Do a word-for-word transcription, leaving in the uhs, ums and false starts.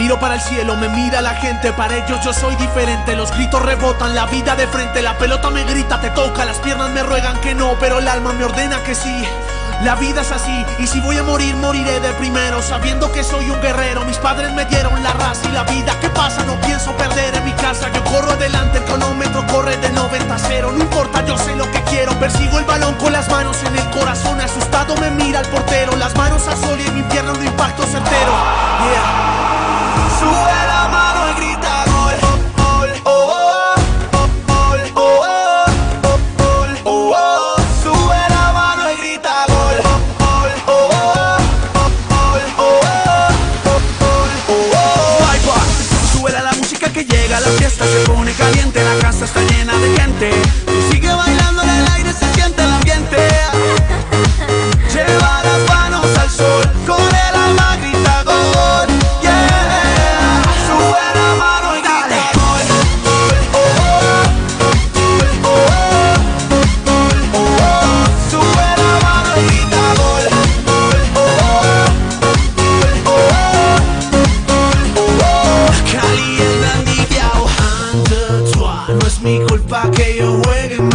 Miro para el cielo, me mira la gente. Para ellos yo soy diferente. Los gritos rebotan, la vida de frente. La pelota me grita, te toca. Las piernas me ruegan que no, pero el alma me ordena que sí. La vida es así, y si voy a morir, moriré de primero, sabiendo que soy un guerrero. Mis padres me dieron la raza y la vida que pasa no pienso perder. En mi casa yo corro adelante, el cronómetro corre de noventa a cero. No importa, yo sé lo que quiero. Persigo el balón con las manos en el corazón. Asustado me mira el portero. Las manos al sol y en mi pierna un impacto certero. Yeah. Sube la mano y grita gol, gol, oh, oh, oh, gol, oh, oh, oh, gol, oh, oh. Sube la mano y grita gol, gol, oh, oh, oh, gol, oh, oh, gol, oh, oh. Ahí va. Sube la música que llega, la fiesta se pone caliente, la casa está llena de gente. Y sigue bailando en el aire, se siente el ambiente. Lleva las manos al sol, con el alma grita gol, yeah. Sube la mano y grita gol, gol, oh, oh, gol, oh, oh, gol, oh, oh. Sube la mano y grita gol, gol, oh, oh, gol, oh, oh, gol, oh, oh. Cali el Dandy Viao, un, deux, trois. No es mi culpa que yo juegue